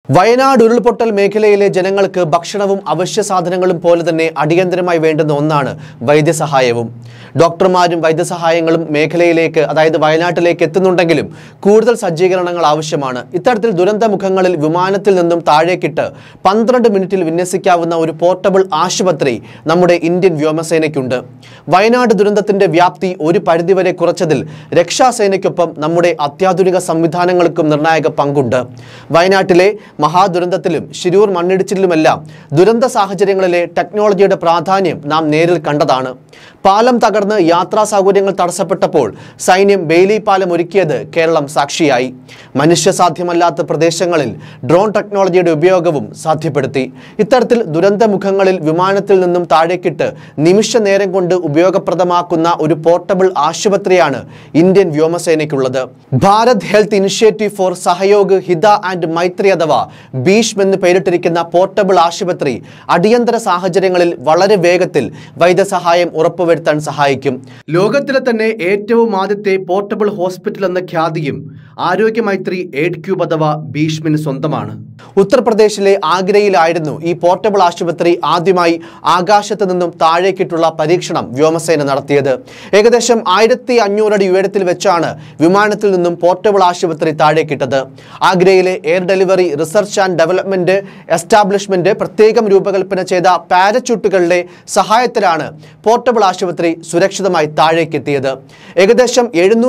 വയനാട് ഉരുൾപൊട്ടൽ മേഖലയിലെ ജനങ്ങൾക്ക് ഭക്ഷണവും അവശ്യ സാധനങ്ങളും പോലെ തന്നെ അടിയന്തരമായി വേണ്ടുന്ന ഒന്നാണ് വൈദ്യസഹായവും. ഡോക്ടർമാരും വൈദ്യസഹായങ്ങളും മേഖലയിലേക്ക് അതായത് വയനാട്ടിലേക്ക് എത്തുന്നുണ്ടെങ്കിലും കൂടുതൽ സജ്ജീകരണങ്ങൾ ആവശ്യമാണ്. ഇത്തരത്തിൽ ദുരന്തമുഖങ്ങളിൽ വിമാനത്തിൽ നിന്നും താഴേക്കിട്ട് 12 മിനിറ്റിൽ വിന്യസിക്കാവുന്ന ഒരു പോർട്ടബിൾ ആശുപത്രി നമ്മുടെ ഇന്ത്യൻ വ്യോമസേനയ്ക്കുണ്ട്. വയനാട് ദുരന്തത്തിന്റെ വ്യാപ്തി ഒരു പരിധിവരെ കുറച്ചതിൽ രക്ഷാസേനയ്ക്കൊപ്പം നമ്മുടെ അത്യാധുനിക സംവിധാനങ്ങൾക്കും നിർണായക പങ്കുണ്ട്. വയനാട്ടിലെ മഹാദുരന്തത്തിലും ശിരൂർ മണ്ണിടിച്ചിലുമെല്ലാം ദുരന്ത സാഹചര്യങ്ങളിലെ ടെക്നോളജിയുടെ പ്രാധാന്യം നാം നേരിൽ കണ്ടതാണ്. പാലം തകർന്ന് യാത്രാ സൗകര്യങ്ങൾ തടസ്സപ്പെട്ടപ്പോൾ സൈന്യം ബെയിലി പാലം ഒരുക്കിയത് കേരളം സാക്ഷിയായി. മനുഷ്യസാധ്യമല്ലാത്ത പ്രദേശങ്ങളിൽ ഡ്രോൺ ടെക്നോളജിയുടെ ഉപയോഗവും സാധ്യപ്പെടുത്തി. ഇത്തരത്തിൽ ദുരന്തമുഖങ്ങളിൽ വിമാനത്തിൽ നിന്നും താഴേക്കിട്ട് നിമിഷ നേരം കൊണ്ട് ഉപയോഗപ്രദമാക്കുന്ന ഒരു പോർട്ടബിൾ ആശുപത്രിയാണ് ഇന്ത്യൻ വ്യോമസേനയ്ക്കുള്ളത്. Bharat health initiative for Sahyog Hita and Maitri അഥവാ ഭീഷ്മ എന്ന് പേരിട്ടിരിക്കുന്ന പോർട്ടബിൾ ആശുപത്രി അടിയന്തര സാഹചര്യങ്ങളിൽ വളരെ വേഗത്തിൽ വൈദ്യസഹായം ഉറപ്പുവരുത്താൻ സഹായിക്കും. ലോകത്തിലെ തന്നെ ഏറ്റവും ആദ്യത്തെ പോർട്ടബിൾ ഹോസ്പിറ്റൽ എന്ന ഖ്യാതിയും ആരോഗ്യമൈത്രി എയ്ഡ് ക്യൂബ് അഥവാ ഭീഷ്മിന് സ്വന്തമാണ്. ഉത്തർപ്രദേശിലെ ആഗ്രയിലായിരുന്നു ഈ പോർട്ടബിൾ ആശുപത്രി ആദ്യമായി ആകാശത്ത് നിന്നും താഴേക്കിട്ടുള്ള പരീക്ഷണം വ്യോമസേന നടത്തിയത്. ഏകദേശം 1500 അടി ഉയരത്തിൽ വെച്ചാണ് വിമാനത്തിൽ നിന്നും പോർട്ടബിൾ ആശുപത്രി താഴേക്കിട്ടത്. ആഗ്രയിലെ air delivery research and development establishment പ്രത്യേകം രൂപകൽപ്പന ചെയ്ത പാരച്യൂട്ടുകളുടെ സഹായത്തിലാണ് പോർട്ടബിൾ ആശുപത്രി സുരക്ഷിതമായി താഴേക്കെത്തിയത്. ഏകദേശം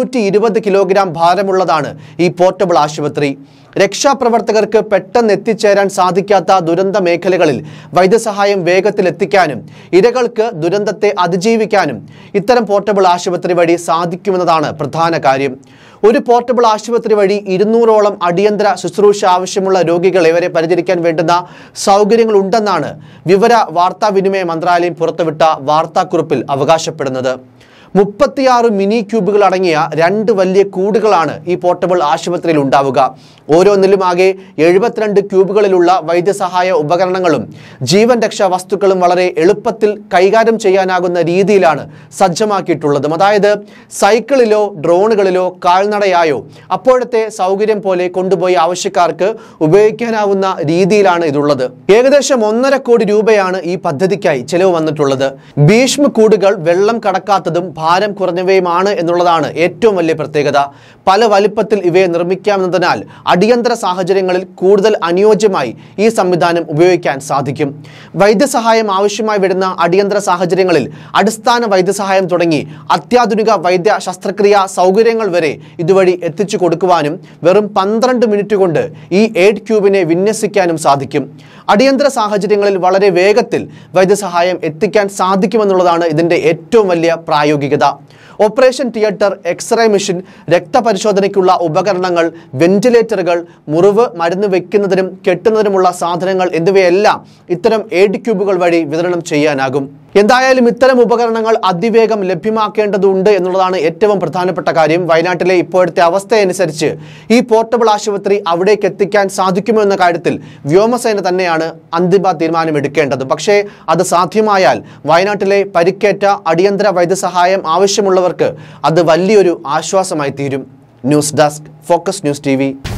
720 കിലോഗ്രാം ഭാരമുള്ളതാണ് ഈ പോർട്ടബിൾ ആശുപത്രി. രക്ഷാപ്രവർത്തകർക്ക് പെട്ടെന്ന് എത്തിച്ചേരാൻ സാധിക്കാത്ത ദുരന്ത മേഖലകളിൽ വൈദ്യസഹായം വേഗത്തിൽ എത്തിക്കാനും ഇരകൾക്ക് ദുരന്തത്തെ അതിജീവിക്കാനും ഇത്തരം പോർട്ടബിൾ ആശുപത്രി വഴി സാധിക്കുമെന്നതാണ് പ്രധാന കാര്യം. ഒരു പോർട്ടബിൾ ആശുപത്രി വഴി 200ഓളം അടിയന്തര ശുശ്രൂഷ ആവശ്യമുള്ള രോഗികളെ വരെ പരിചരിക്കാൻ വേണ്ടുന്ന സൗകര്യങ്ങളുണ്ടെന്നാണ് വിവര വാർത്താവിനിമയ മന്ത്രാലയം പുറത്തുവിട്ട വാർത്താക്കുറിപ്പിൽ അവകാശപ്പെടുന്നത്. 36 മിനി ക്യൂബുകൾ അടങ്ങിയ 2 വലിയ കൂടുകളാണ് ഈ പോർട്ടബിൾ ആശുപത്രിയിൽ ഉണ്ടാവുക. ഓരോന്നിലും ആകെ 72 ക്യൂബുകളിലുള്ള വൈദ്യസഹായ ഉപകരണങ്ങളും ജീവൻ രക്ഷാ വസ്തുക്കളും വളരെ എളുപ്പത്തിൽ കൈകാര്യം ചെയ്യാനാകുന്ന രീതിയിലാണ് സജ്ജമാക്കിയിട്ടുള്ളത്. അതായത് സൈക്കിളിലോ ഡ്രോണുകളിലോ കാൽനടയായോ അപ്പോഴത്തെ സൗകര്യം പോലെ കൊണ്ടുപോയി ആവശ്യക്കാർക്ക് ഉപയോഗിക്കാനാവുന്ന രീതിയിലാണ് ഇതുള്ളത്. ഏകദേശം 1.5 കോടി രൂപയാണ് ഈ പദ്ധതിക്കായി ചെലവ് വന്നിട്ടുള്ളത്. ഭീഷ്മ കൂടുകൾ വെള്ളം കടക്കാത്തതും ഭാരം കുറഞ്ഞവയുമാണ് എന്നുള്ളതാണ് ഏറ്റവും വലിയ പ്രത്യേകത. പല വലിപ്പത്തിൽ ഇവയെ നിർമ്മിക്കാമെന്നതിനാൽ അടിയന്തര സാഹചര്യങ്ങളിൽ കൂടുതൽ അനുയോജ്യമായി ഈ സംവിധാനം ഉപയോഗിക്കാൻ സാധിക്കും. വൈദ്യസഹായം ആവശ്യമായി വരുന്ന അടിയന്തര സാഹചര്യങ്ങളിൽ അടിസ്ഥാന വൈദ്യസഹായം തുടങ്ങി അത്യാധുനിക വൈദ്യ ശസ്ത്രക്രിയാ സൗകര്യങ്ങൾ വരെ ഇതുവഴി എത്തിച്ചു കൊടുക്കുവാനും വെറും 12 മിനിറ്റ് കൊണ്ട് ഈ എയ്ഡ് ക്യൂബിനെ വിന്യസിക്കാനും സാധിക്കും. അടിയന്തര സാഹചര്യങ്ങളിൽ വളരെ വേഗത്തിൽ വൈദ്യസഹായം എത്തിക്കാൻ സാധിക്കുമെന്നുള്ളതാണ് ഇതിൻ്റെ ഏറ്റവും വലിയ പ്രായോഗികത. ഓപ്പറേഷൻ തിയേറ്റർ, എക്സ്റേ മെഷീൻ, രക്തപരിശോധനയ്ക്കുള്ള ഉപകരണങ്ങൾ, വെന്റിലേറ്ററുകൾ, മുറിവ് മരുന്ന് വയ്ക്കുന്നതിനും കെട്ടുന്നതിനുമുള്ള സാധനങ്ങൾ എന്നിവയെല്ലാം ഇത്തരം എയ്ഡ് ക്യൂബുകൾ വഴി വിതരണം ചെയ്യാനാകും. എന്തായാലും ഇത്തരം ഉപകരണങ്ങൾ അതിവേഗം ലഭ്യമാക്കേണ്ടതുണ്ട് എന്നുള്ളതാണ് ഏറ്റവും പ്രധാനപ്പെട്ട കാര്യം. വയനാട്ടിലെ ഇപ്പോഴത്തെ അവസ്ഥയനുസരിച്ച് ഈ പോർട്ടബിൾ ആശുപത്രി അവിടേക്ക് എത്തിക്കാൻ സാധിക്കുമോ എന്ന കാര്യത്തിൽ വ്യോമസേന തന്നെയാണ് അന്തിമ തീരുമാനമെടുക്കേണ്ടത്. പക്ഷേ അത് സാധ്യമായാൽ വയനാട്ടിലെ പരിക്കേറ്റ അടിയന്തര വൈദ്യസഹായം ആവശ്യമുള്ളവർക്ക് അത് വലിയൊരു ആശ്വാസമായി തീരും. News desk, focus news TV.